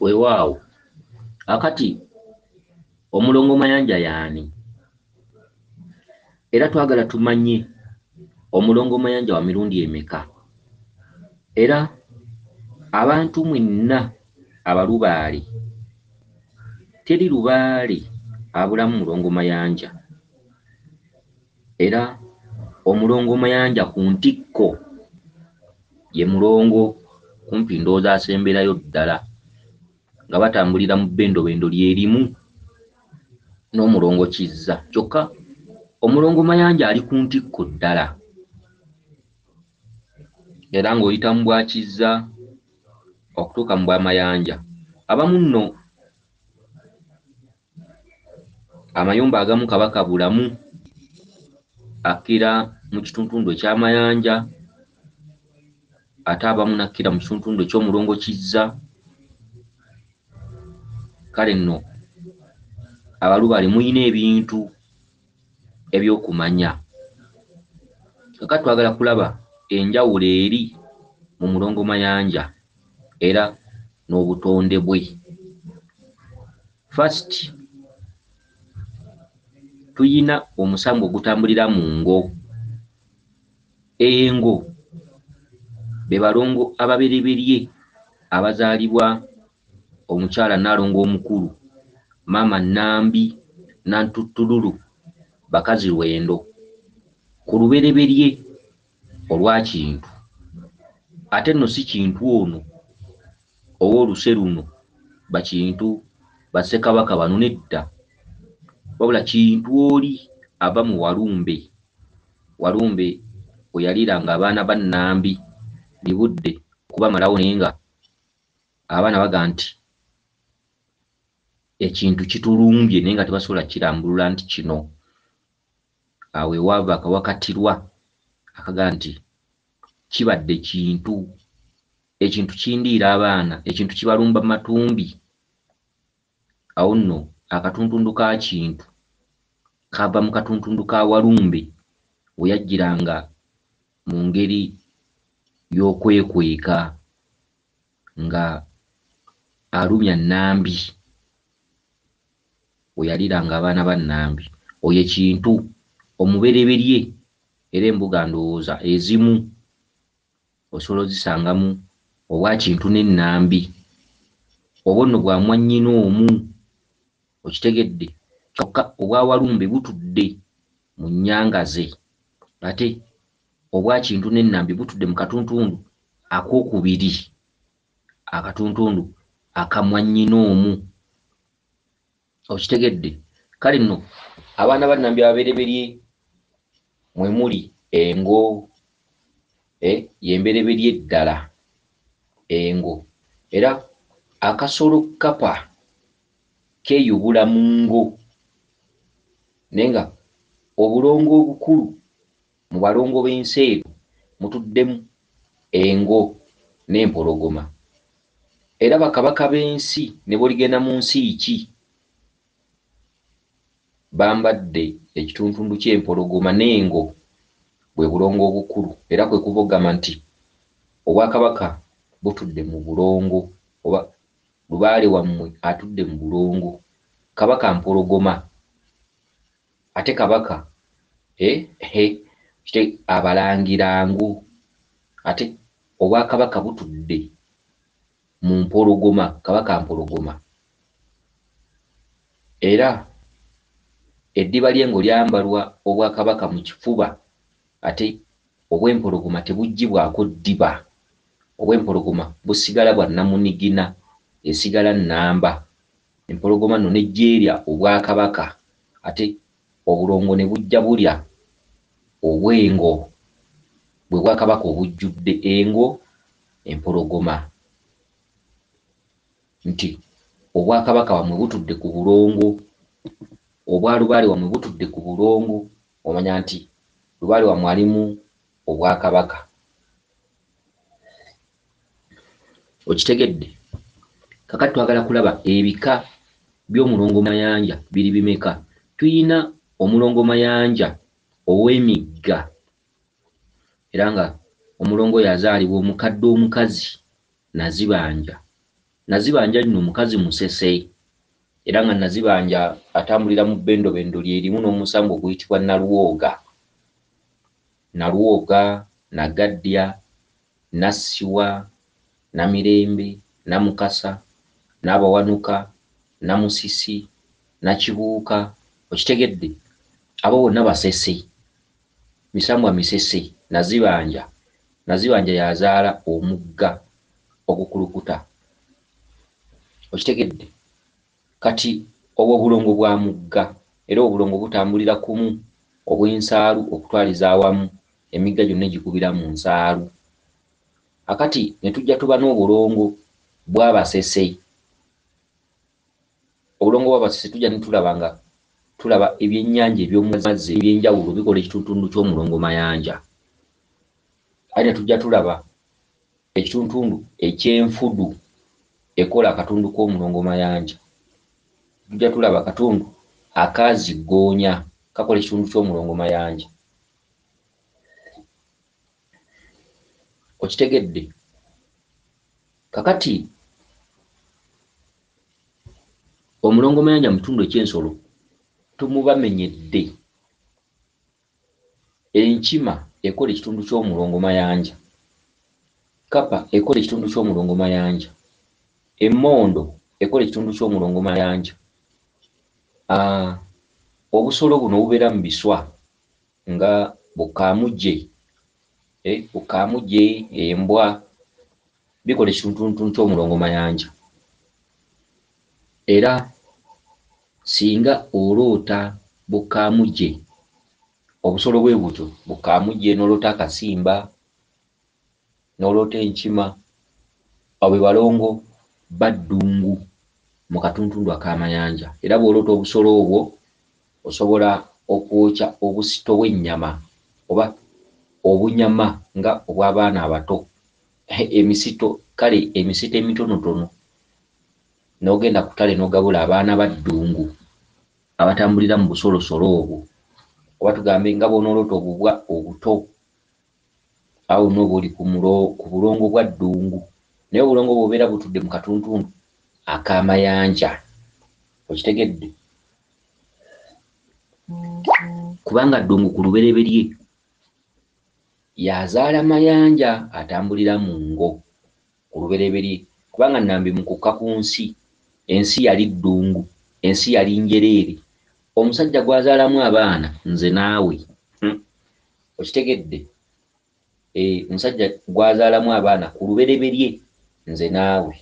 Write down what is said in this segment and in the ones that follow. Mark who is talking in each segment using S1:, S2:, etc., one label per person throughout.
S1: Weewaawo akati omulongo mayanja yaani era twagala tumanye omulongo mayanja wa mirundi emeka era abantu mwenna abalubaale teri lubaale abulamu mulongo mayanja era omulongo mayanja ku ntikko ye mulongo kumpi ndowooza asemberayo ddala nga batambulira mu bbendobendo lyerimu n'omulongo Kizza kyokka omulongo mayanja ali ku ntikko ddala era ng'oyita mu bwa Kizza okutuuka mu bwa mayanja abamu nno amayumba agamu kaba kabulamu akkira mu kituntundu ekyamayanja ate abamu nakkira mu kituntundu eky'omulongo Kizza. Kale nno abalubaale muyina ebintu eby'okumanya kakati twagala kulaba enjawulo eri mu mulongo mayanja era n'obutonde bwe. First tuyina omusambi ogutambulira mu ngo. Engo be balongo ababereberye abazaalibwa omukyala Nnaalongo omukulu, maama Nnambi Nantuttululu, bakazi Lwendo ku lubereberye olwa Kintu. Ate nno si Kintu ono ow'oluse luno Bakintu Bassekabaka bano nedda, wabula Kintu oli ava mu Walumbe. Walumbe we yaliiranga abaana ba Nnambi libudde okubamalawo naye nga abaana baga nti ekintu kitulumbye naye nga tebasobola kirambulula nti kino. Awo ewaava akawakatirwa akaga nti kibadde Kintu, ekintu kindiira abaana, ekintu kibalumba mu matumbi. Awo nno akatuntundu ka Kintu kava mu katuntundu ka Walumbe we yajjiranga mu ngeri y'okwekweka nga alumya Nnambi we yaliiranga abaana ba Nnambi. Oyo Kintu omubereberye era embuga ndowooza ezimu osobola ozisangamu obwa Kintu ne Nnambi. Obwo nno bwa mwannyina omu, okitegedde, kyokka obwa Walumbe butudde mu Nnyangaze ate obwa Kintu ne Nnambi butudde mu katuntundu akookubiri, akatuntundu aka mwannyina omu, okitegedde. Kale nno abaana ba Nnambi ababereberye mwe muli Engo, y'embereberye ddala Engo, era akasolo kkapa keeyubula mu ngo naye nga obulongo obukulu mu balongo b'ensi eyo mutuddemu Engo n'empologoma. Era bakabaka b'ensi ne bw'oligenda mu nsi ki bambadde ekituntundu ky'empologoma n'Engo bwe bulongo obukulu, era kwe kuva okugamba nti obwakabaka butudde mu bulongo oba lubaale wammwe atudde mu bulongo. Kabaka mpologoma ate kabaka abalangira ngo ate obwakabaka butudde mu mpologoma, kabaka mpologoma. Era eddiba ly'Engo lyambalwa obwakabaka mu kifuba ate obw'empologoma tebuggyibwako ddiba. Obw'empologoma busigala bwa nnamunigina, esigala nnamba. Empologoma nno n'ejjeerya obwakabaka ate obulongo ne bujja bulya obw'Engo bwe bwakabaka obujjudde Engo empologoma, nti obwakabaka bwamwe butudde ku bulongo, obwa lubaale wamwe butudde ku bulongo, omanya nti lubaale wamwe alimu obwakabaka. Okitegedde? Kakati twagala kulaba ebika by'omulongo mayanja biri bimeka. Tuyina omulongo mayanja ow'emigga era nga omulongo yazaalibwa omukadde omukazi Nazibanja Nazibanja lino mukazi musese era nga Nazibanja atambulira mu bendo lyerimu n'omusambo oguyitibwa Nalwoga, Nagaddya, Nassiwa, Namirembe, Namukasa, Nabawanuka, Namusisi, Nakibuuka. Okitegedde? Abo bonna basese, misambwa misese. Nazibanja yazaala omugga ogukulukuta. Okitegedde? Kati obwo bulongo bwa mugga era obulongo butambulira kumu obw'ensaalu okutwaliza awamu emigga gyonna egikubira mu nsaalu. Akati ne tujja tuba n'obulongo bw'abasese. Obulongo bw'abasese tujja ne tulaba ebyennyanja eby'omumazzi ebyenjawulo bikola ekituntundu ky'omulongo mayanja. Ate ne tujja tulaba ekituntundu eky'enfudu ekola akatundu k'omulongo mayanja. Tujja tulaba akatundu akazigoonya kakola ekitundu ky'omulongo mayanja. Okitegedde? Kakati omulongo mayanja mu kitundu eky'ensolo tumubamenyedde. Enkima ekola ekitundu ky'omulongo mayanja, Kapa ekola ekitundu ky'omulongo mayanja, emmondo ekola ekitundu ky'omulongo mayanja. Obusolo buno bubeera mu biswa nga bukaamuje, embwa bikola ekitundu ky'omulongo mayanja. Era singa oloota bukaamuje, obusolo bwe butyo bukaamuje, n'oloota akasimba, n'oloota enkima, abo be balongo baddungu mu katuntundu ak'amayanja. Era bw'oloota obusolo obwo osobola okwokya obusito bw'ennyama oba obunyama nga obw'abaana abato, emisito emitonotono, n'ogenda ku ttale n'ogabula abaana baddungu abatambulira mu busolosolo obwo. Oba tugambe nga bw'onooloota obubwa obuto, awo n'oba oli ku bulongo bwa ddungu, naye obulongo bw'obeera butudde mu katuntundu ak'amayanja. Okitegedde? Kubanga ddungu ku lubereberye yazaala mayanja atambulira mu ngo ku lubereberye, kubanga Nambi mu kukka ku nsi, ensi yali ddungu, ensi yali njereere. Omusajja gwazaalamu abaana nze naawe. Okitegedde? Omusajja gwazaalamu abaana ku lubereberye nze naawe.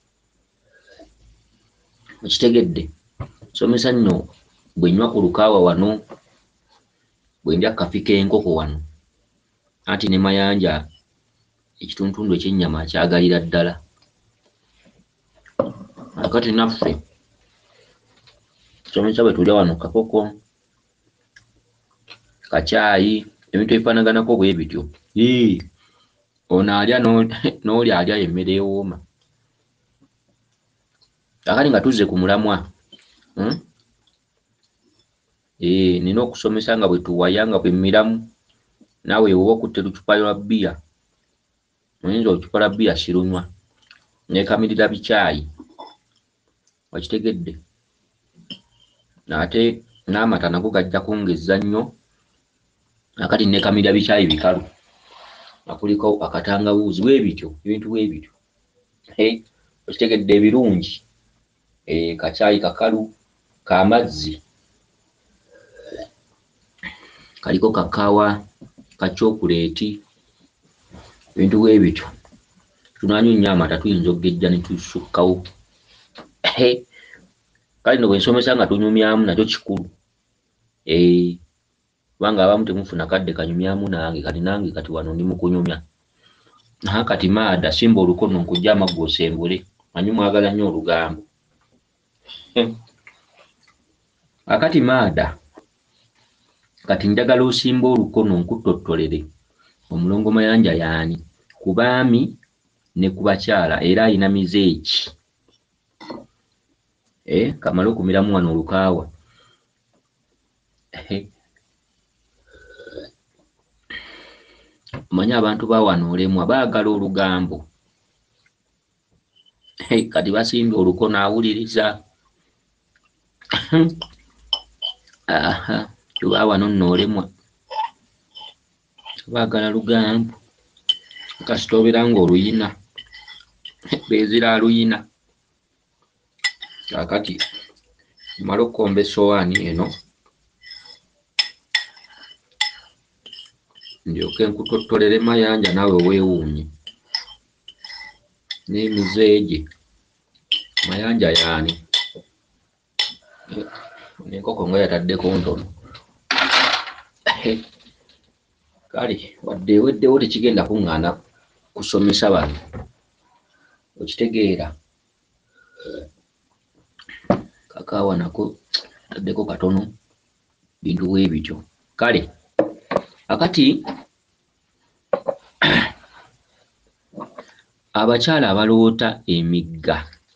S1: Okitegedde? Somesa nno bwe nnywa ku lukaawa wano, bwe ndya kafi k'enkoko wano, anti ne mayanja ekituntundu ekyennyama akyagalira ddala. Akati naffe somesa bwe tulya wano kakoko, kacaayi, ebintu ebifaanaganako bwe bityo. Ono alya n'oli alya emmere ewooma. Akati nga tuzze ku mulamwa, nina okusomesa nga bwe tuwaya nga bwe miramu, naawe woba okutte lucupa lwa bbiya, oyinza olucupa lwa bbiya sirunywa, neekamirira bicaayi. Okitegedde? Ate n'amata nago gajja kwongezza nnyo, akati neekamirira bicaayi bikalu nga kuliko akatangawuuzi, bwe bityo ebintu bwe bityo. Okitegedde? Ebirungi. Kacaayi kakalu k'amazzi, kaliko kakaawa ka chokuleeti, ebintu bwe bityo. Tunaanywa nnyo amata, tuyinza okugejja ne tusukkawo. Kale nno bwe nsomesa nga tunyumyamu nakyo kikulu. Kubanga abamu temufuna kadde kanyumyamu nange, kati nange kati wano ndi mu kunyumya. Kati Maada simba olukono nkujja amaggo osembule, manyi mwagala nnyo olugambo. Akati Maada, kati njagala osimba olukono nkutottolere omulongo mayanja yaani, ku baami ne ku bakyala, era alina mizeeki. Kamale okumiramu wano olukaawa. Omanyi abantu ba wano olemwa baagala olugambo. kati basimbye oluko n'awuliriza. Tuba wano noolemwa baagala lugambo kasita obeera ng'oluyina beezira aluyina. Kaakati mala okukomba essowaani eno ndyoke nkutottolere mayanja naawe weewuunye n'emizeegye. Mayanja yaani n'enkoko nga yataddeko ntono. Kale wadde eweddewo tekigenda kuŋŋaana kusomesa bano, okitegeera. Kakaawa nako taddeko katono, bintu bwe bityo. Kale akati abakyala abaloota emigga,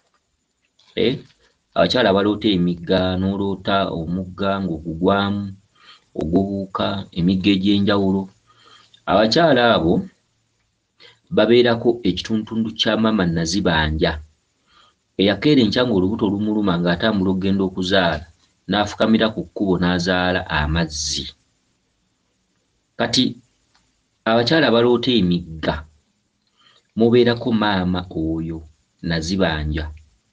S1: abakyala abaloota emigga n'oloota omugga ng'ogugwamu ogubuuka, emigga egy'enjawulo, abakyala abo babeerako ekitundutundu kya maama Nazibanja eyakeera enkya ng'olubuto lumuluma ng'atambula okugenda okuzaala n'afukamira ku kkubo n'azaala amazzi. Kati abakyala abaloota emigga mubeerako maama oyo Nazibanja,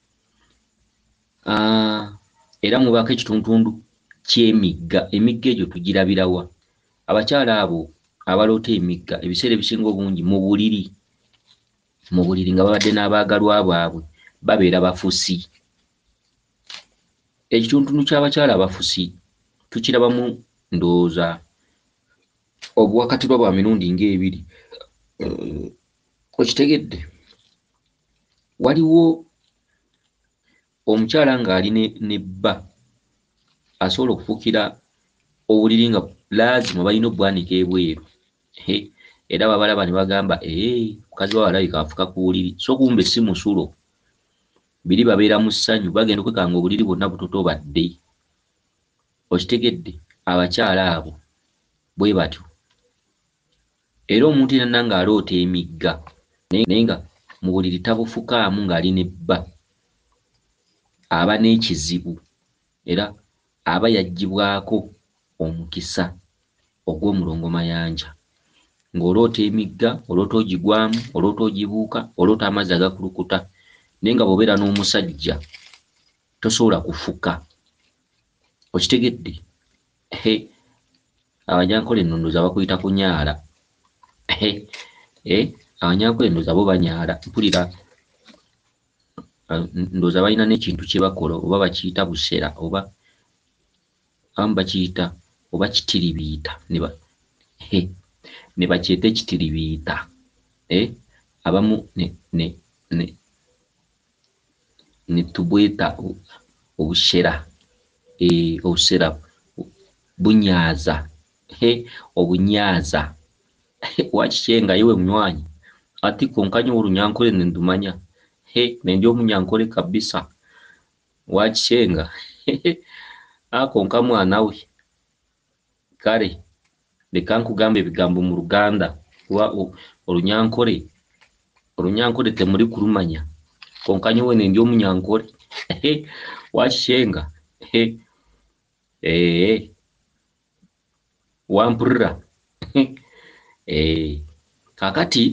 S1: era mubaako ekitundutundu ky'emigga. Emigga egyo tugirabira wa? Abakyala abo abaloota emigga ebiseera ebisinga obungi mu buliri nga babadde n'abaagalwa baabwe babeera bafusi. Ekitundutundu ky'abakyala abafusi tukirabamu ndowooza obuwakatibwa bwa mirundi ng'ebiri. Okitegedde? Waliwo omukyala ng'ali ne bba asobola okufuukira obuliri nga laazima balina obbwanika ebweru. Era babalaba ne bagamba mukazi wa alabika afuka ku buliri, so kumbe si musulo. Biri babeera mu ssanyu, bagenda okwekanga obuliri bwonna butotobadde. Okitegedde? Abakyala abo bwe batyo. Era omuntu yenna ng'aloota emigga naye nga mu buliri tabufukaamu ng'ali ne bba aba n'ekizibu, era aba yaggyibwako omukisa ogw'omulongo mayanja. Ng'oloota emigga, oloota ogigwamu, oloota ogibuuka, oloota amazzi agakulukuta, naye nga bw'obeera n'omusajja tosobola kufuka. Okitegedde? Abanyankole nno ndowooza bakuyita kunyaala. Abanyankole ndowooza bo banyaala. Mpulira ndowooza balina n'ekintu kye bakola, oba bakiyita busera, oba abamu bakiyita oba kitiribiita, ne bakyeta ekitiribiita. Abamu ne tubweta obusera. Obusera bunyaaza. Obunyaaza. Wakikyenga yewe munywanyi ati konkanya olunyankole ne ndumanya. Nendi omunyankole kabisa. Wakikyenga konka mwana we. Kale leka nkugamba ebigambo mu Luganda kuba olunyankole temuli kulumanya. Konkanya we nendi omunyankole. Wakikyenga wampurira. Kaakati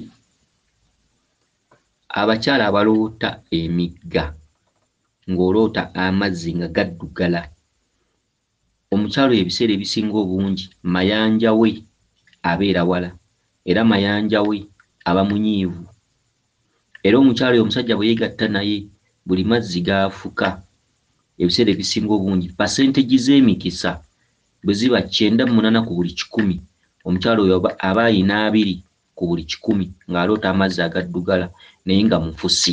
S1: abakyala abaloota emigga ng'oloota amazzi nga gaddugala, omukyalo ebiseera ebisinga obungi mayanja we abeera wala, era mayanja we aba munyiivu. Era omukyalo oyo omusajja bwe yeegatta naye buli mazzi g'afuka ebiseera ebisinga obungi pasentegi z'emikisa bwe ziba 98 ku buli 100, omukyalo oyo aba ayina 2 ku buli 100 ng'aloota amazzi agaddugala naye nga mufusi.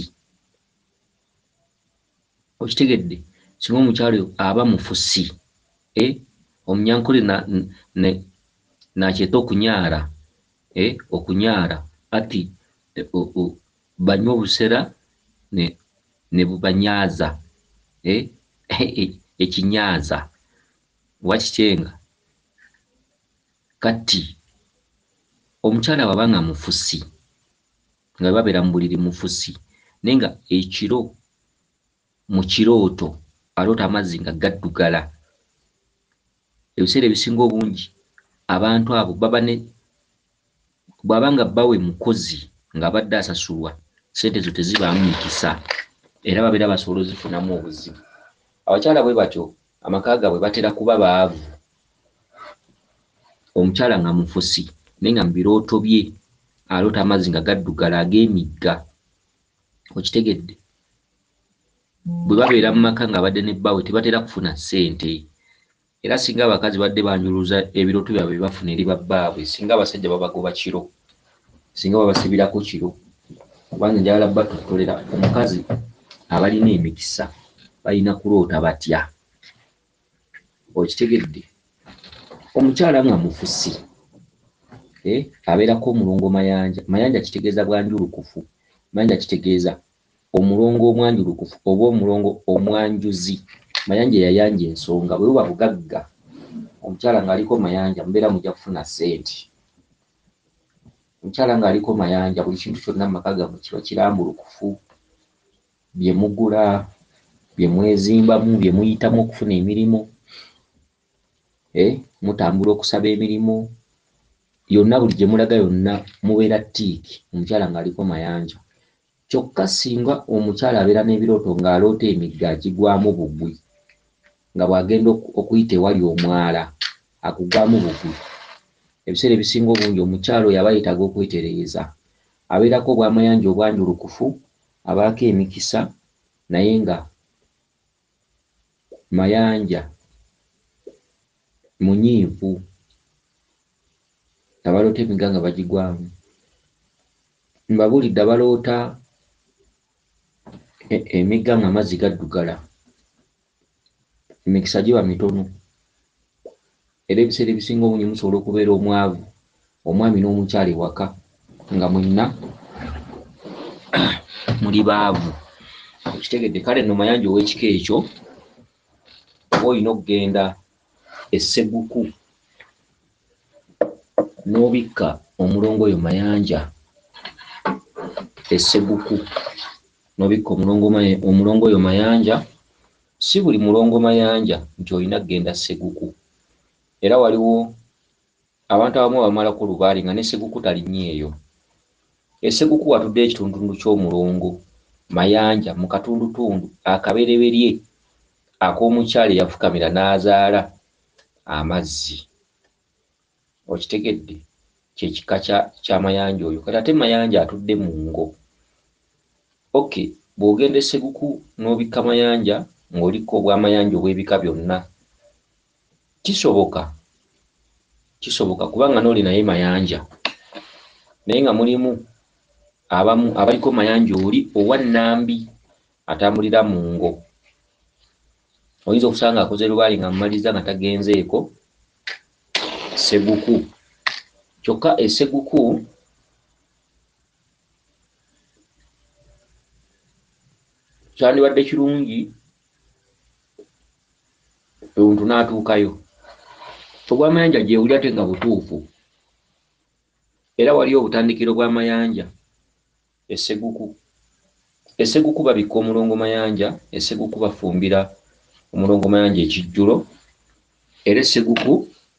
S1: Okitegedde? Singa omukyalo oyo aba mufusi, omunyankole n'akyeta okunyaala, okunyaala ati banywa obusera ne bubanyaaza, ekinyaaza. Wakikyenga? Kati omukyala bw'aba nga mufusi, nga babeera mu buliri mufusi, nenga ekiro mu kirooto aloota amazzi nga gaddugala. Ebiseera ebisinga obungi abantu abo bw'aba nga bawe mukozi ng'abadde asasulwa, ssente ezo tezibaamu mikisa era babeera basobola ozifunamu obuzibu. Abakyala bwe batyo amaka gaabwe batera kuba baavu. Omukyala nga mufusi naye nga mu birooto bye aloota amazzi nga gaddugala ag'emigga. Okitegedde? Bwe babeera mu maka ng'abadde ne bbaawe tebatera kufuna ssente. Era singa abakazi badde banjuluza ebirooto byabwe bye bafuna eri babbaabwe, singa abasajja babagoba kiro, singa babasibirako kiro, kubanga njagala batotolera omukazi abalina emikisa balina kuloota batya. Okitegedde? Omukyala nga mufusi abeerako omulongo mayanja. Mayanja kitegeeza bwanjulukufu. Mayanja kitegeeza omulongo omwanjulukufu oba omulongo omwanjuzi. Mayanja yayanja ensonga. Bwe buba bugagga omukyala ng'aliko mayanja mubeera mujja kufuna ssente. Omukyala ng'aliko mayanja buli kintu kyonna mu maka gammwe kiba kirambulukufu. Bye mugula, bye mwezimbamu, bye muyitamu okufuna emirimu, mutambula okusaba emirimu, yonna buli gye mulaga yonna mubeera ttiiki omukyala ng'aliko mayanja. Kyokka singa omukyala abeera n'ebirooto ng'aloota emigga agigwamu bugwi, nga bw'agenda okuyita ewali omwala akugwamu bugwi, ebiseera ebisinga obungi omukyala oyo aba yeetaaga okwetereeza. Abeerako obwamayanja obwanjulukufu, abaako emikisa naye nga mayanja munyiivu. Abaloota emigga nga bagigwamu mbabuulidde, abaloota emigga nga amazzi gaddugala emikisa giba mitono. Era ebiseera ebisinga obungi musobola okubeera omwavu, omwami n'omukyala ewaka nga mwenna muli baavu. Okitegedde? Kale nno mayanja ow'ekika ekyo oba olina okugenda e Sseguku n'obikka omulongo oyo mayanja. E Sseguku n'obikka omulongo oyo mayanja. Si buli mulongo mayanja nti olina kugenda Sseguku. Era waliwo abantu abamu abamalako lubaali nga ne Sseguku talinnyeeyo. E Sseguku watudde ekitundutundu ky'omulongo mayanja mu katundutundu akabereberye ak'omukyala eyafukamira n'azaala amazzi. Okitegedde? Kye kika kya mayanja oyo. Kati ate mayanja atudde mu ngo. Okay, bw'ogenda e Sseguku n'obikka mayanja ng'oliko obwamayanja obw'ebika byonna, kisoboka kubanga n'oli naye mayanja, naye nga mulimu abamu abaliko mayanja oli owa Nnambi atambulira mu ngo. Oyinza okusanga akoze lubaali nga mumaliza nga tagenzeeko Sseguku. Kyokka e Sseguku kyandibadde kirungi omuntu n'atuukayo. Obwamayanja gyewuli ate nga butuufu. Era waliyo obutandikiro bw'amayanja e Sseguku. E Sseguku babikka omulongo mayanja, e Sseguku bafumbira omulongo mayanja ekijjulo. Era e Sseguku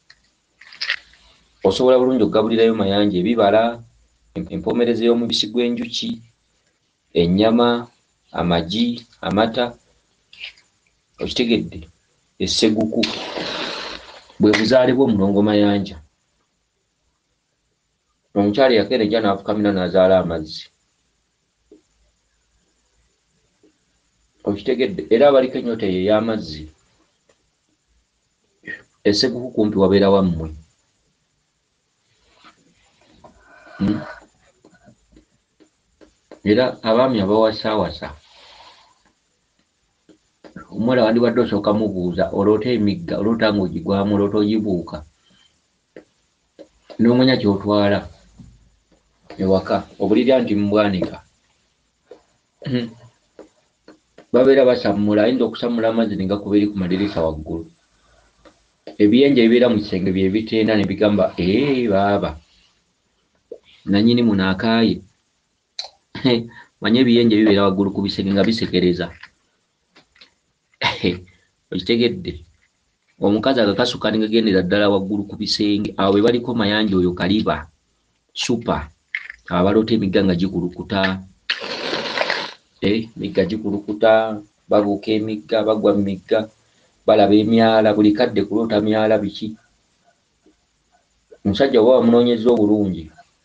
S1: osobola bulungi okugabulirayo mayanja ebibala, empoomereze y'omubisi gw'enjuki, ennyama, amagi, amata. Okitegedde? E Sseguku bwe buzaale bw'omulongo mayanja. Omukyala yakenejja n'afukamira n'azaala amazzi. Okitegedde? Era abaliko ennyota eyo ey'amazzi, e Sseguku kumpi wabeera wammwe. Era abaami abawasaawasa, omuwala wandibadde osooka mubuuza oloota emigga, oloota ng'ogigwamu, oloota ogibuuka, n'omanya ky'otwala ewaka, obulirya nti mbwanika. Babeera basammula, ayinza okusammula amazzi ne gakuba eri ku madirisa waggulu. Ebiyenje ebibeera mu kisenge bye bitenda ne bigamba baaba nannyini muno akaaye. manye ebiyenje bibeera waggulu ku bisenge nga bisekereza. Okitegedde? Omukazi agakasuka ne gagendera ddala waggulu ku bisenge, awo bwe baliko mayanja oyo kaliba supa. Abalota emigga nga gikulukuta, emigga gikulukuta, babuuka emigga, bagwa mu migga, balaba emyala, buli kadde kuloota myala biki. Omusajja oba bamunoonyeza obulungi,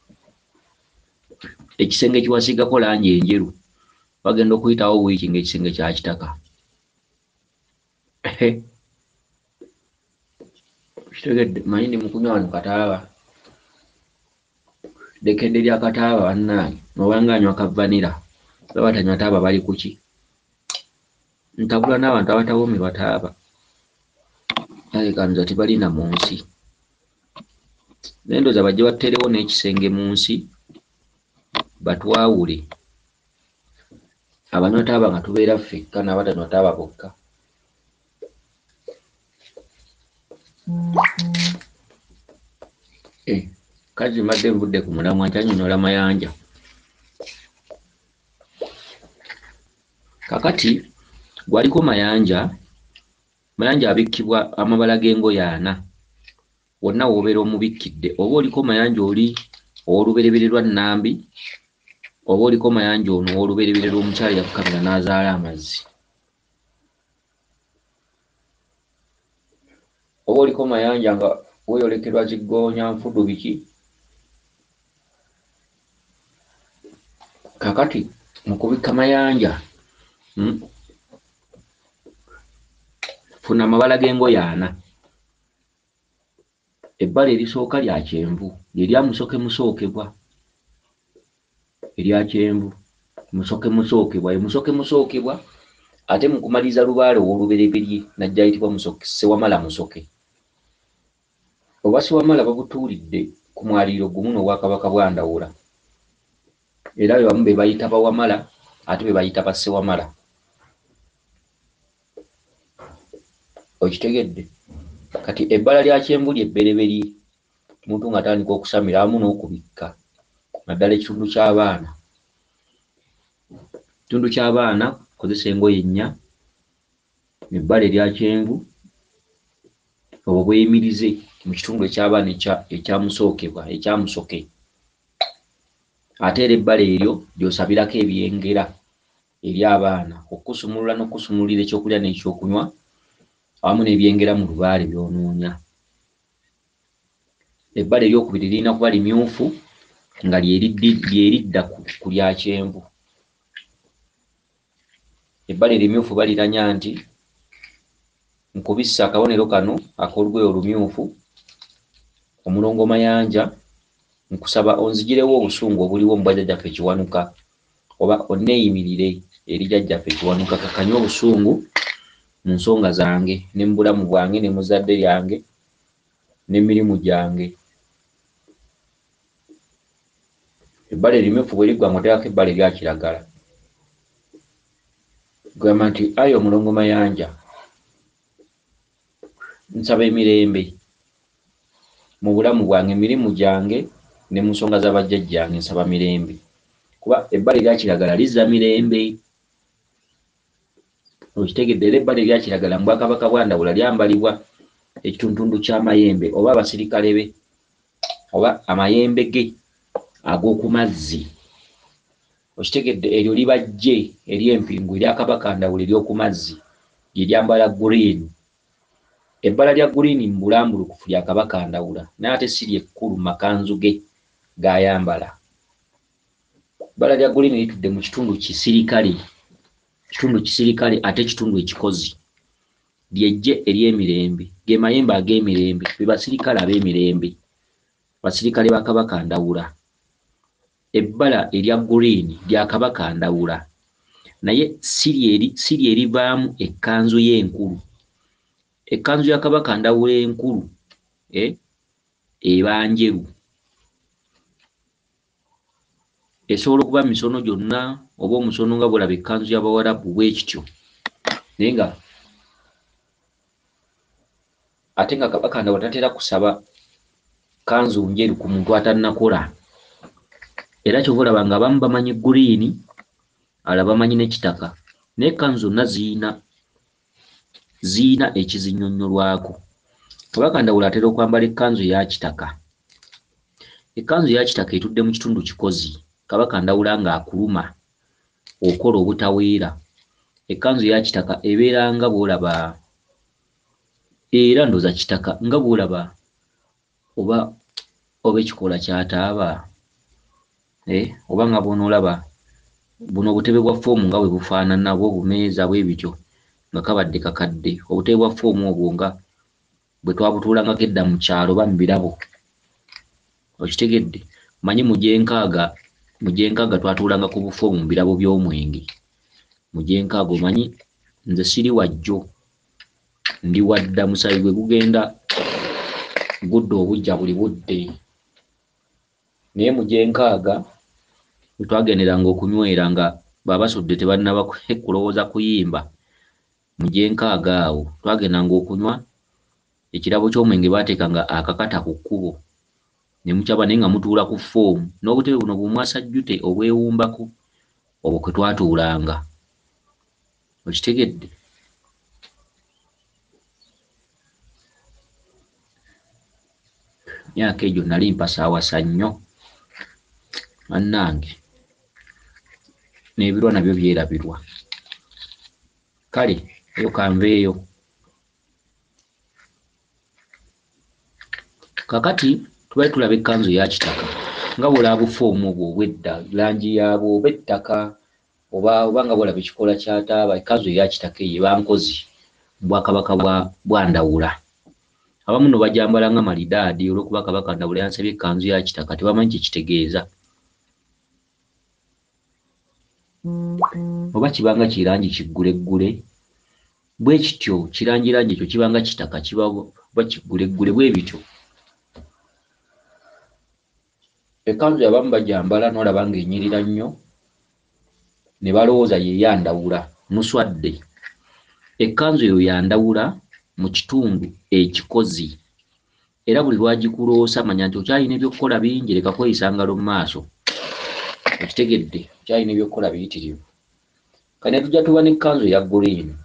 S1: ekisenge kiwasiigako langi enjeru, bagenda okuyitawo wiiki ng'ekisenge kya kitaka. Kitegedde, manyi ndi mukunywa wano kataaba, ddekende lya kataaba bannange, obanga anywa ka vanira, baba batanywa taaba bali ku ki? Ntabula n'abantu abatawoomerwa taaba, kanza tebalina mu nsi. Nendoza bajje batterewo n'ekisenge mu nsi, batwawule. Abanywa taaba nga tubeera ffekka n'abatanywa taaba bokka. Kazi mbadde nvudde ku mulamwa nkyanyonyola mayanja. Kakati gwaliko mayanja abikkibwa amabala g'engoye 4. Wonna w'obeera omubikkidde, oba oliko mayanja oli ow'olubereberye lwa Nnambi, oba oliko mayanja ono ow'olubereberye lw'omukyala yafukamira n'azaala amazzi, oba oliko mayanja nga weeyolekerwa ziggoonya nfudu biki. Kakati mu kubikka mayanja, funa amabala g'engoye 4. Ebbala erisooka lya kyenvu, lye lya musokemusookebwa, erya kyenvu musokemusookebwa, ye musokemusookebwa. Ate mu kumaliza lubaale ow'olubereberye najja ayitibwa Ssewamala musoke. Oba Ssewamala babutuulidde ku mwaliiro gumu n'Obwakabaka bwa Ndawula, era be bamu be bayita Bawamala ate be bayita Bassewamala. Okitegedde? Kati ebbala lya kyenvu ly'ebbereberye, omuntu ng'atandika okusamira awamu n'okubikka, naddala ekitundu ky'abaana. Ekitundu ky'abaana kozesa engoye 4, ebbala erya kyenvu, obwo bweyimirize mu kitundu eky'abaana ekyamusookebwa, ekyamusoke. Ate era ebbala eryo ly'osabirako ebyengera eri abaana, okukusumulula n'okukusumululira ekyokulya n'ekyokunywa, awamu n'ebyengera mu lubaale by'onoonya. Ebbala eryokubiri lirina kuba limyufu nga lyeridda ku lya kyenvu. Ebbala erimyufu baliranya nti nkubissa akabonero kano ak'olugoye olumyufu, omulongo mayanja, nkusaba onzigirewo obusungu obuliwo mu bwajjajjaffe Kiwanuka, oba onneeyimirire eri jjajjaffe Kiwanuka kakanye obusungu mu nsonga zange ne mu bulamu bwange ne mu zadde lyange n'emirimu gyange. Ebbala erimyufu bwe liggwa ng'oteekako ebbala erya kiragala, gamba nti ayi omulongo mayanja, nsaba emirembe mu bulamu bwange, emirimu gyange ne mu nsonga za bajjajjange, nsaba mirembe. Kuba ebbala erya kiragala lizza mirembe. Okitegedde? Era ebbala erya kiragala mu Bwakabaka bwa Ndawula lyambalibwa ekitundu ky'amayembe oba abasirikale be oba amayembe ge ag'oku mazzi. Okitegedde? Eryo libajje ery'empingu erya Kabaka Ndawula ery'oku mazzi lye lyambala green. Ebbala lya green mu bulambulukufu lya Kabaka Ndawula, naye ate si lyekkulu mu makanzu ge g'ayambala. Ebbala lya green litudde mu kitundu kisirikale, ate kitundu ekikozi, ly'eggye ery'emirembe, ge mayembe ag'emirembe, be basirikale ab'emirembe, basirikale ba Kabaka Ndawula. Ebbala erya green lya Kabaka Ndawula, naye si lye erivaamu ekkanzu ye enkulu. Ekkanzu ya Kabaka Ndawula enkulu eba njeru, esobola okuba misono gyonna oba omusono nga bw'olaba ekkanzu y'Abawarabu bwe kityo, naye nga ate nga Kabaka Ndawula tatera kusaba kkanzu njeru ku muntu atannakola. Era kyova olaba nga abamu bamanyi green, alaba manyi n'ekitaka naye ekkanzu zonna ziina ekizinnyonnyolwako. Kabaka Ndawula atera okwambala ekkanzu eya kitaka. Ekkanzu eya kitaka etudde mu kitundu kikozi, Kabaka Ndawula ng'akuluma okola obutaweera. Ekkanzu eya kitaka ebeera nga bw'olaba era ndooza kitaka nga bw'olaba oba ekikola ky'ataaba oba nga bw'onoolaba buno obutebe bwa ffoomu nga bwe bufaanana bwo bumeeza bwe bityo nga kabadde kakadde. Obutebe bwa ffoomu obwo nga bwe twabutuulangako edda mu kyalo oba mu birabo. Okitegedde? Manyi mu gyenkaaga twatuulanga ku bufoomu mu birabo by'omwenge. Mu gyenkaaga omanyi nze siri wajjo ndi wadda musayi gwe gugenda gudda obujja buli budde. Naye mu gyenkaaga bwe twagenderanga okunywera nga baabasudde tebannaba kulowooza kuyimba, mu gyenkaaga awo twagendanga okunywa ekirabo ky'omwenge baateekanga akakata ku kkubo ne mukyaba naye nga mutuula ku ffoomu n'obutebe buno bumwasajjute obwewumbako obwo kwe twatuulanga. Okitegedde? Myaka egyo nali mpasaawasa nnyo bannange, n'ebirwa nabyo byerabirwa. Kale eyo kanveeyo. Kakati tubale tulaba ekkanzu eya kitaka nga bw'olaba bufoomu obwo obw'edda, langi yaabwo oba ettaka oba nga bw'olaba ekikola ky'ataaba. Ekkanzu eya kitaka eyo eba nkozi mu Bwakabaka bwa Ndawula. Abamu no bagyambala nga malidaadi olw'okuba Kabaka Ndawula yansabye ekkanzu ya kitaka, tebamanyi kye kitegeeza. Oba kibanga kirangi kigguleggule bwe kityo, kirangirangi ekyo kibanga kitaka kiba kigguleggule bwe bityo. Ekkanzu abamu bagyambala n'olaba ng'enyirira nnyo ne balowooza ye ya Ndawula. Muswadde, ekkanzu eyo ya Ndawula mu kitundu ekikozi, era buli lwagikuloosa manya nti okyalina ebyokkola bingi, leka kweyisa ngalo mu maaso. Okitegedde? Okyalina ebyokkola biyitirivu. Kane tujja tuba n'ekkanzu eya guliini.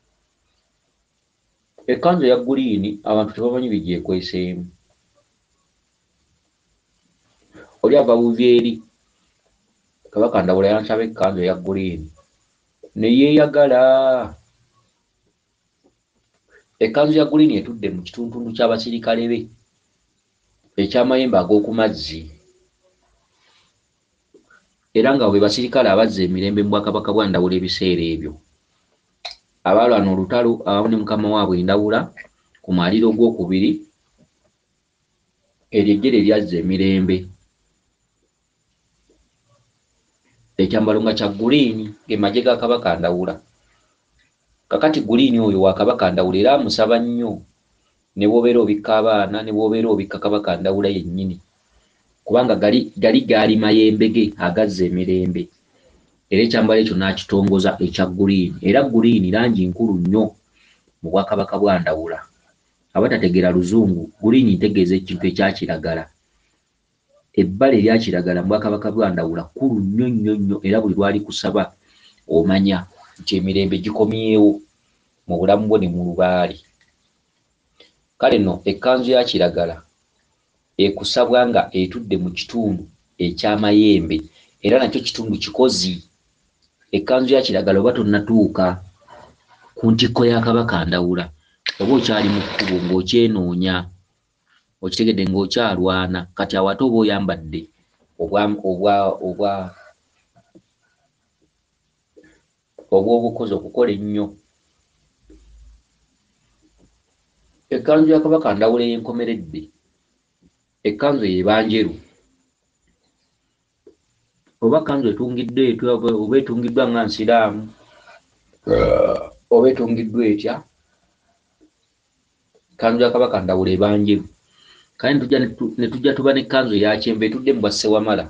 S1: Ekkanzu eya guliini abantu tebamanyi bigyekweseemu. Oli ava Buvyeri, Kabaka Ndawula yansaba ekkanzu eya guliini ne yeeyagala. Ekkanzu ya guliini etudde mu kitundu ky'abasirikale be eky'amayembe ag'oku mazzi, era nga bwe basirikale abazza emirembe mu Bwakabaka bwa Ndawula ebiseera ebyo, abaalwana olutalo awamu ne mukama waabwe Ndawula ku mwaliiro gw'okubiri, eryo eggye lyazza emirembe. Ekyambalo nga kya guliini, ge magye ga Kabaka Ndawula. Kakati guliini oyo wa Kabaka Ndawula era amusaba nnyo ne bw'obeera obikka abaana ne bw'obeera obikka Kabaka Ndawula yennyini, kubanga gaali mayembe ge agazza emirembe. Era ekyambalo ekyo n'akitongoza ekya guliini. Era guliini langi nkulu nnyo mu Bwakabaka bwa Ndawula. Abatategeera Luzungu, guliini ntegeeza ekintu ekya kiragala. Ebbala erya kiragala mu Bwakabaka bwa Ndawula kkulu nnyo nnyo nnyo, era buli lwali kusaba omanya nti emirembe gikomyewo mu bulamu bwo ne mu lubaali. Kale nno ekkanzu ya kiragala ekusabwa nga etudde mu kitundu eky'amayembe, era nakyo kitundu kikozi. Ekkanzu ya kiragala oba tonnatuuka ku ntikko ya Kabaka Ndawula, oba okyali mu kkubo ng'okyenoonya, okitegedde ng'okyalwana, kati awo ate oba oyambadde obw'obukozi okukola ennyo. Ekkanzu ya Kabaka Ndawula ey'enkomeredde, ekkanzu eyo eba njeru, oba kkanzu etungiddwa etya oba etungiddwa nga nsiraamu oba etungiddwa etya, ekkanzu ya Kabaka Ndawula eba njeru. Kale ne tujja tuba n'ekkanzu eya kyenvu etudde mu bwa Ssewamala.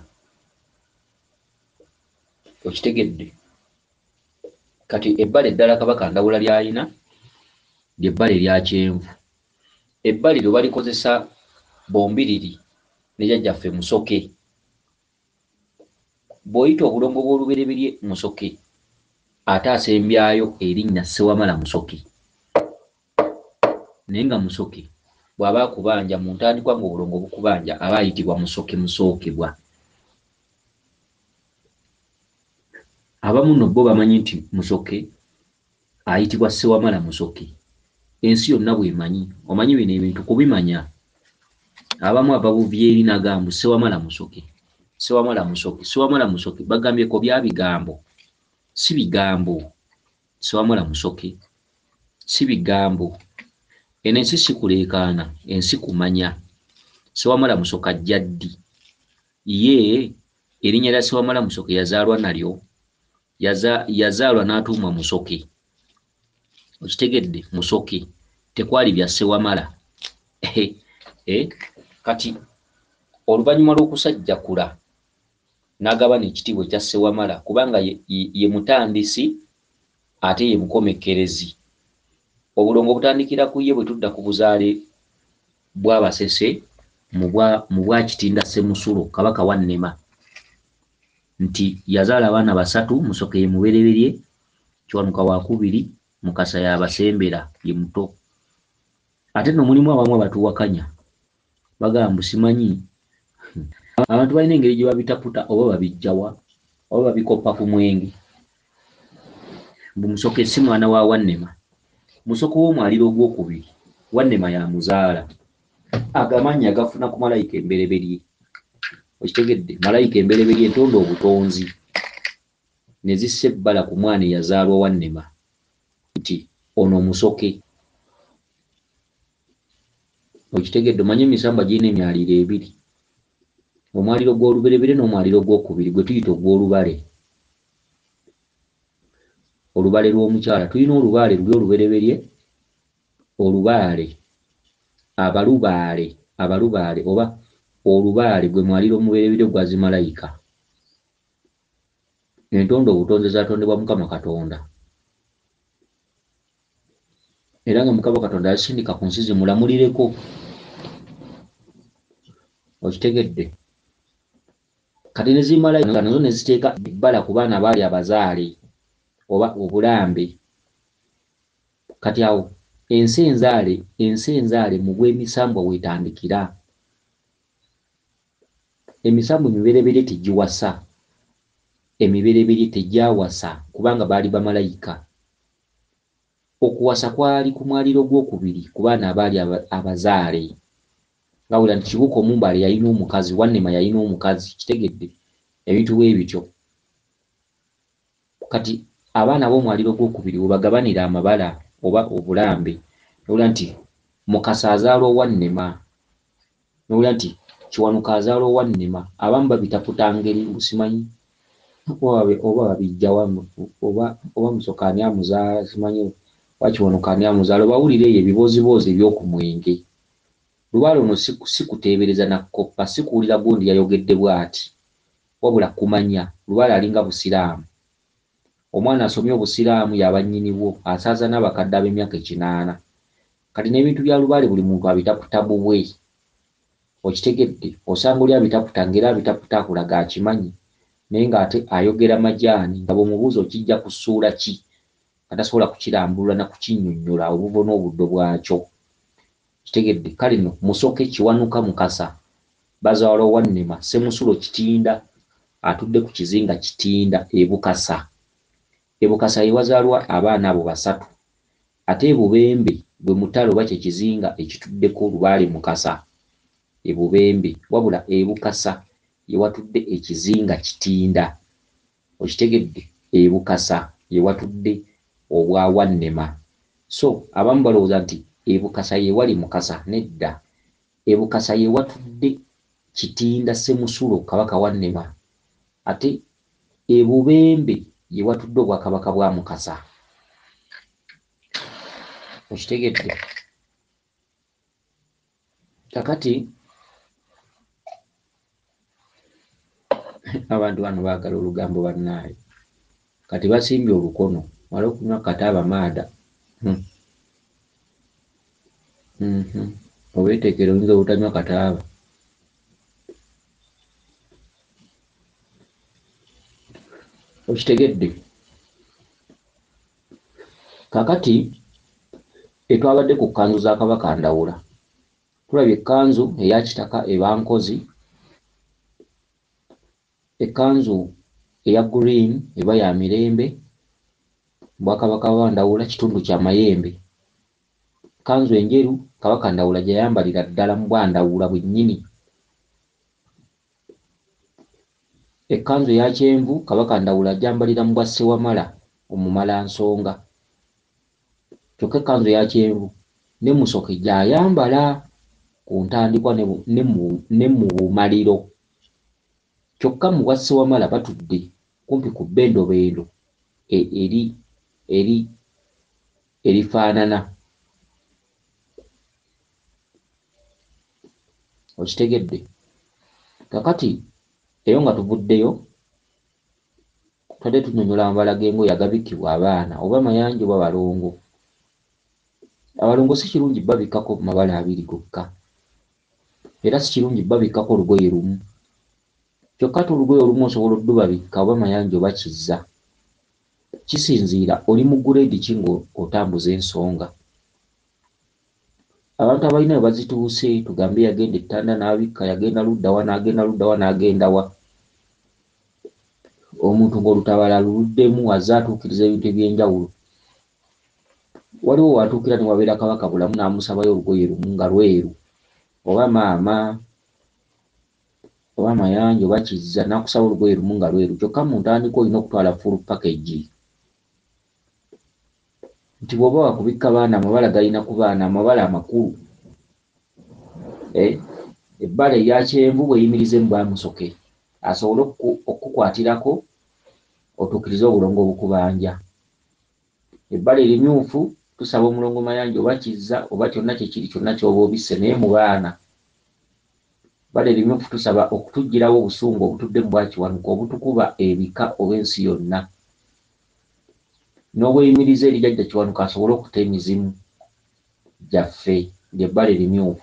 S1: Okitegedde? Kati ebbala eddala Kabaka Ndawula ly'alina ly'ebbala erya kyenvu. Ebbali lyo balikozesa bombiriri ne jjajjaffe Musoke. bw'oyita obulongo bw'olubereberye Musoke ate asembyayo erinnya Ssewamala Musoke. Naye nga Musoke bw'aba akubanja mu ntandikwa ng'obulongo bukubanja aba ayitibwa Musoke musookebwa. Abamu nno bo bamanyi nti Musoke ayitibwa Ssewamala Musoke. Ensi yonna bw'emanyi, omanyi bino ebintu kubimanya. Abamu ababuvya eri nagambu Ssewamala Musoke, Ssewamala Musoke, Ssewamala Musoke bagambyeko bya bigambo, si bigambo. Ssewamala Musoke si bigambo. Eno ensi si kuleekaana, ensi kumanya. Ssewamala Musoke ajja ddi? Ye erinnya lya Ssewamala Musoke yazaalwa nalyo, yazaalwa n'atuumwa Musoke. Okitegedde? Musoke tekwali bya Ssewamala. Kati oluvannyuma lw'okusajjakula n'agabana ekitiibwa ekya Ssewamala kubanga ye mutandisi ate ye mukomekkerezi. Obulongo butandikira ku ye bwe tudda ku buzaale bw'Abasese mu bwa Kitinda Ssemusulo Kabaka wa Nnema, nti yazaala abaana basatu, Musoke ye mubereberye, Kiwanuka wakubiri, Mukasa y'abasembera ye muto. Ate nno mulimu abamu abatuwakanya bagamba simanyi abantu balina engeri gye babitaputa oba babijjawa oba babikoppa ku mwenge. Musoke si mwana wa Wannema. Musoke w'omwaliro ogwokubiri Wannema yamuzaala. Agamannya gafuna ku malayika embereberye. Okitegedde? Malayika embereberye entonda obutonzi ne zissa ebbala ku mwana eyazaalwa Wannema nti ono Musoke. Okitegedde? Omanye emisambwa girina emyaliro ebiri, omwaliro gw'olubereberye n'omwaliro ogwokubiri gwe tuyita ogw'olubale. Olubale lw'omukyala tulina olubaale luli olubereberye, olubaale abalubaale oba olubaale gwe mwaliro omubereberye gwa zimalayika. Entondo obutonzi zatondebwa Mukama Katonda, era nga Mukama Katonda yazisindika ku nsi zimulamulireko. Okitegedde? Kati ne zimalayika nazo ne ziteeka ebbala ku baana baali abazaale oba obulambe. Kati awo ensi enzaale mu bw'emisambwa weetandikira. Emisambwa emibereberye tegiwasa, emibereberye tegyawasa kubanga baali bamalayika. Okuwasa kwali ku mwaliro gwokubiri ku baana abaali abazaale. Nga wera nti Kibuuka Omumbaale yalina omukazi, Wannema yalina omukazi. Kitegedde? Ebintu bwe bityo. Kati abaana b'omwaliro gwokubiri we bagabanira amabala oba obulambe, nowula nti Mukasa azaalwa Wannema, nowula nti Kiwanuka azaalwa Wannema. Abamu babitaputa ngeri simanyi oba babijjawa oba Musoke ani amuzaala simanyi oba Kiwanuka ani amuzaala. Bawulire eyo ebiboozibozi eby'oku mwenge. Lubaale ono si kuteebereza na kkoppa, si kuwulira gundi yayogedde bw'ati, wabula kumanya. Lubaale alinga Busiraamu. Omwana asomye Obusiraamu yaba nnyinibwo, asaaza n'abakadde ab'emyaka 8. Kati n'ebintu bya Lubaale buli muntu abitaputa bubwe. Okitegedde? Osanga oli abitaputa ng'era abitaputa akulaga akimanyi, naye ng'ate ayogera majaani nga bw'omubuuza okijja ku ssuula ki nga tasobola kukirambulula na kukinnyonnyola obuvo n'obuddo bwakyo. Kitegedde? Kale nno Musoke, Kiwanuka, Mukasa bazaalwa Wannema, Ssemusulo Kitinda atudde ku kizinga Kitinda e Bukasa. E Bukasa ye wazaalwa abaana abo basatu, ate e Bubembe bwe mutalo oba kye kizinga ekituddeko Lubaale Mukasa. E Bubembe wabula e Bukasa ye watudde ekizinga Kitinda. Okitegedde? E Bukasa ye watudde obwa Wannema. So abamu balowooza nti e Bukasa ye wali Mukasa. Nedda, e Bukasa ye watudde Kitinda Ssemusulo Kabaka Wannema, ate e Bubembe ye watudde Obwakabaka bwa Mukasa. Okitegedde? Kakati abantu bano baagala olugambo bannaayo. Kati basimbye olukono wala okunywa kataaba maada. Obeeteekera oyinza obutanywa kataaba. okitegedde. Kakati etwabadde ku kkanzu za Kabaka Ndawula, tulabye ekkanzu eya kitaka eba nkozi, ekkanzu eya green eba ya mirembe, Bwakabaka wa Ndawula kitundu kya mayembe, kkanzu enjeru Kabaka Ndawula gye yayambalira ddala mu Bwandawula bwennyini, ekkanzu eya kyenvu Kabaka Ndawula gyambalira mu bwa Ssewamala omumalansonga, kyokka ekkanzu eya kyenvu ne Musoke gy'ayambala ku ntandikwa ne mu bumaliro, kyokka mu bwa Ssewamala batudde kumpi ku bbendobendo erifaanana. Okitegedde? Kakati eyo nga tuvuddeyo twadde tunyonnyola amabala g'engoye agabikkibwa abaana oba mayanja oba balongo. Abalongo si kirungi babikkako mabala abiri gokka, era si kirungi babikkako olugoye lumu, kyokka ate olugoye olumu osobola oddubabikka oba mayanja oba kizza, kisinziira oli mu guleedi ki ng'otambuza ensonga. Abantu abalina we bazituuse tugambe yagenda ettanda n'abikka, yagenda luddawa n'agenda luddawa n'agenda wa, omuntu ng'olutabaala luluddemu azze atuukiriza ebintu eby'enjawulo. Waliwo watuukira ne wabeera Kabaka bulamu n'amusabayo olugoye lumu nga lweru oba maama oba mayanja oba kizza n'akusaba olugoye lumu nga lweru, kyokka mu ntandikwa olina okutwala full package. Nti bw'oba wakubikka baana amabala galina ku baana amabala amakulu. Ebbala erya kyenvu bweyimirize mu Bwamusoke asobole okukukwatirako otuukirize obulongo obukubanja. Ebbala erimyufu tusaba omulongo mayanja oba kizza oba kyonna kyekiri kyonna ky'oba obisse, naye mu baana ebbala erimyufu tusaba okutuggyirawo obusungu obutudde mu Bwakiwanuka obutukuba ebika oba ensi yonna, n'obweyimiriza eri Jjajja Kiwanuka asobole okuta emizimu gyaffe, ly'ebbala erimyufu.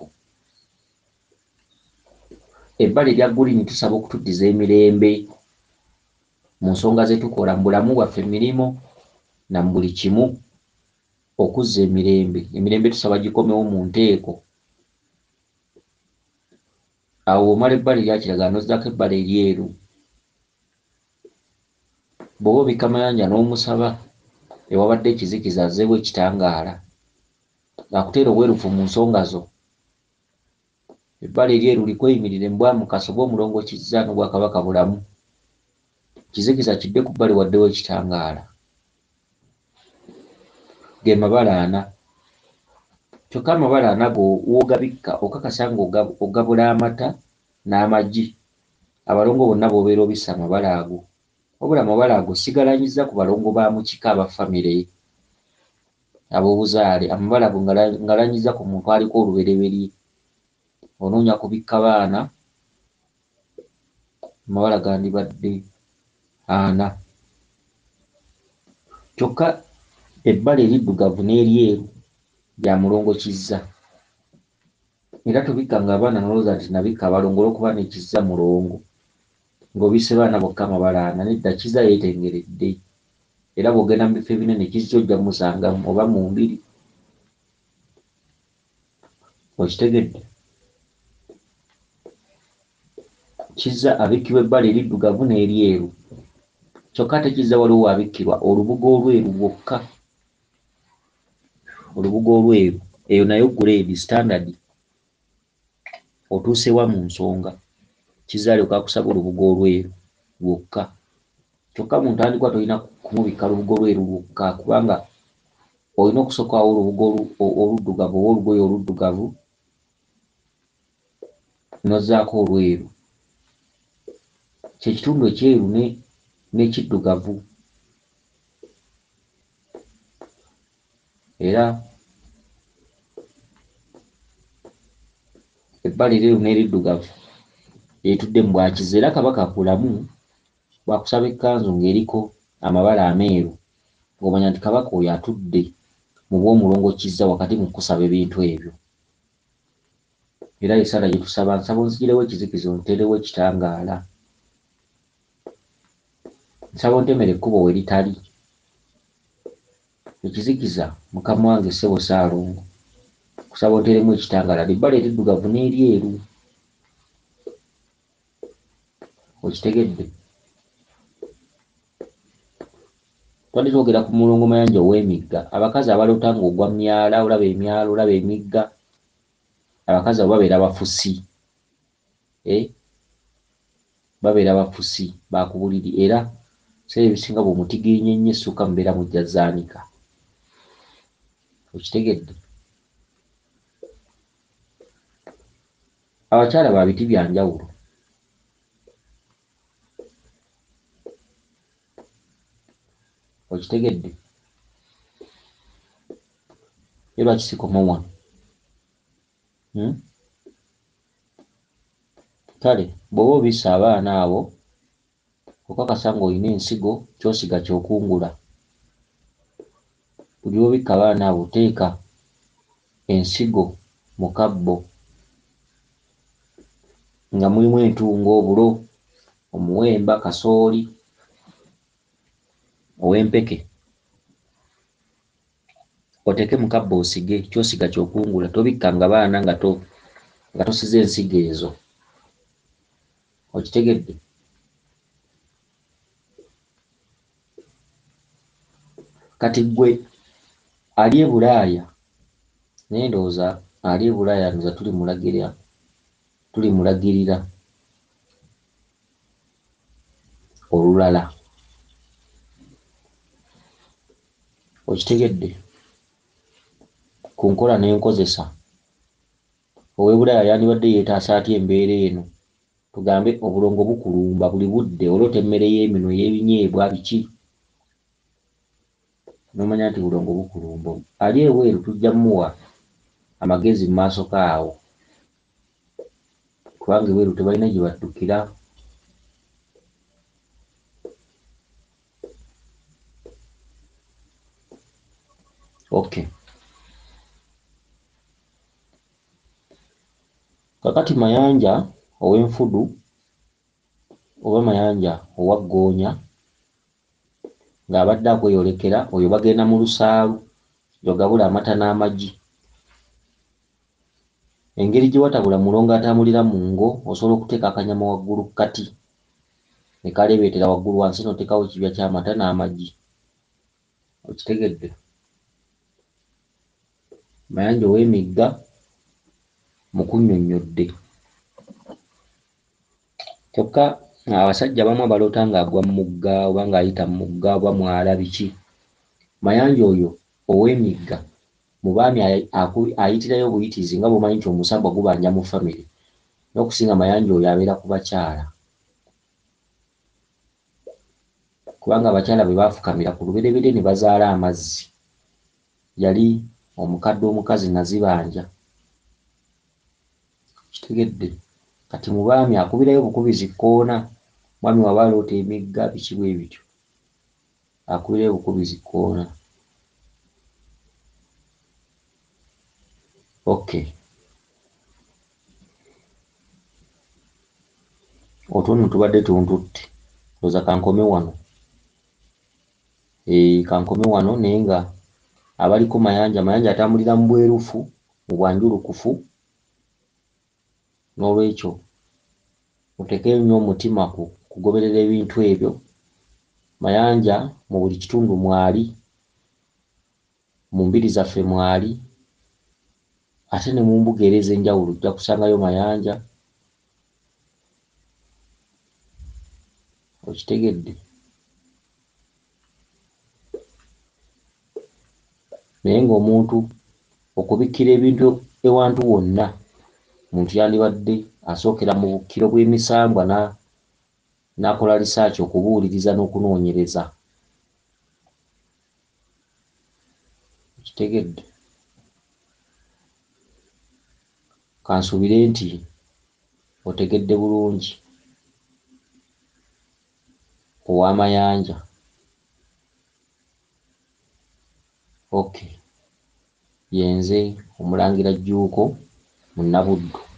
S1: Ebbala erya guliini tusaba okutuddiza emirembe mu nsonga ze tukola mu bulamu bwaffe, emirimu na mu buli kimu, okuzza emirembe. Emirembe tusaba gikomewo mu nteeko. Awo omala ebbala erya kiragala n'ozzaako ebbala eryeru. Bw'oba obikka mayanja n'omusaba ewabadde ekizikiza azzeewo ekitangaala, akuteera obwerufu mu nsonga zo, ebbala eryeru likweyimirire mu Bwamukaso oba omulongo kizza n'Obwakabaka bulamu, kizikiza kidde ku bbali waddewo ekitangaala. Ge mabala ana, kyokka amabala ana go w'ogabikka okakasa ng'ogabula amata n'amagi, abalongo bonna b'obeera obisse amabala ago. Wabula amabala ago sigalanyiza ku balongo ba mu kika aba famire ab'obuzaale, amabala ago ngalanyiza ku muntu aliko olubereberye. Onoonya kubikka baana, amabala gandibadde ana. Kyokka ebbala eriddugavu n'eryeru bya mulongo kizza. Era tobikka ng'abaana nolowooza nti nabikka abalongo olw'okuba ne kizza mulongo ng'obisse baana bokka amabala ana, nedda kizza yeetengeredde. Era bw'ogenda mu bifo ebinene kizza ojja musangamu oba mu mbiri. Okitegedde? Kizza abikkibwa ebbala eriddugavu n'eryeru, kyokka ate kizza waliwo waabikkirwa olubugo olweru lwokka. Olubugo olweru eyo nayo grade standard otuuse wa mu nsonga, kizza alyoka akusaba olubugo olweru lwokka, kyokka mu ntandikwa tolina kumubikka lubugo lweru lwokka, kubanga olina okusookawo olubugo oluddugavu oba olugoye oluddugavu n'ozzaako olweru. Kye kitundu ekyeru n'ekiddugavu. Era ebbala eryeru n'eriddugavu etudde mu Bwakiza. Era Kabaka bulamu bw'akusaba ekkanzu ng'eriko amabala ameeru, ng'omanya nti Kabaka oyo atudde mu bw'omulongo kizza wakati mu kusaba ebintu ebyo. Era y'essaala gye tusaba, nsaba onzigirewo ekizikiza onteerewo ekitangaala. nsaba ontemere ekkubo we litali. Ekizikiza mukama wange ssebo Ssaalongo, kusaba onteremu ekitangaala libbala eriddugavu n'eryeru. Okitegedde? Twali twogera ku mulongo Mayanja ow'emigga, abakazi abaloota ng'ogwa myala, olaba emyala, olaba emigga, abakazi abo babeera bafusi. Babeera bafusi ba ku buliri, era seera ebisinga bw'omutigiinya ennyo essuuka mubeera mujja zaanika. Okitegedde? Abakyala ba biti bya njawulo. Okitegedde? Ye lwaki sikoma wano? Kale bw'oba obisse abaana abo okakasa ng'olina ensigo, kyosiga kyokungula. Buli lw'obikka abaana abo teeka ensigo mu kabbo nga mulimu entungo, obulo, omuwemba, kasooli, ow'empeke. Oteeke mu kabbo osige, kyosiga kyokungula. Tobikkanga baana nga tosize ensigo ezo. Okitegedde? Kati ggwe ali e Bulaaya, naye ndowooza ali e Bulaaya ndowooza tulimulagirira olulala. Okitegedde? Ku nkola n'enkozesa ow'e Bulaaya yandibadde yeetaasa atya embeera eno? Tugambe obulongo bukulumba buli budde, oloota emmere y'emino, y'ebinyeebwa, biki, n'omanya nti bulongo bukulumba. Ali ebweru tujja muwa amagezi mu maaso kaawo, kubanga ebweru tebalina gye baddukira. Okay. Kakati Mayanja ow'enfudu oba Mayanja owa Ggoonya ng'abadde akweyolekera, oyo bagenda mu lusaalu yogabula amata n'amagi. Engeri gye watabula mulongo atambulira mu ngo, osobola okuteeka akanyama waggulu kati ne kaleebeetera waggulu, wansi n'oteekawo ekibya ky'amata n'amagi. Okitegedde? Mayanja ow'emigga mukunnyonnyodde. Kyokka abasajja abamu abaloota ng'agwa mu mugga oba ng'ayita mu mugga oba mwala biki, Mayanja oyo ow'emigga mu baami ayitirayo buyitizi nga bw'omanyi nti omusambwa gubanja mu famire, n'okusinga Mayanja oyo abeera ku bakyala, kubanga abakyala bwe baafukamira ku lubereberye ne bazaala amazzi, yali omukadde omukazi Nazibanja. Kitegedde? Kati mu baami akubirayo bukubizi kkoona, mwami waba aloota emigga biki bwe bityo, akubirayo bukubizi kkoona. Okay. Otuno tubadde tuntutte, ndowooza kankome wano. Kankome wano naye nga abaliko Mayanja atambulira mu bwerufu, mu bwanjulukufu, n'olwekyo oteekeyo nnyo omutima ku kugoberera ebintu ebyo. Mayanja mu buli kitundu mwali, mu mbiri zaffe mwali, ate ne mu mbuga era ez'enjawulo ojja kusangayo Mayanja. Okitegedde? Naye ng'omuntu okubikkira ebintu ewantu wonna, omuntu yandibadde asookera mu bukkiro bw'emisambwa n'akola lisaaki okubuuliriza n'okunoonyereza. Okitegedde? Kansuubire nti otegedde bulungi owa Mayanja. Okay. Yenze Omulangira Jjuuko mu Nnabuddu.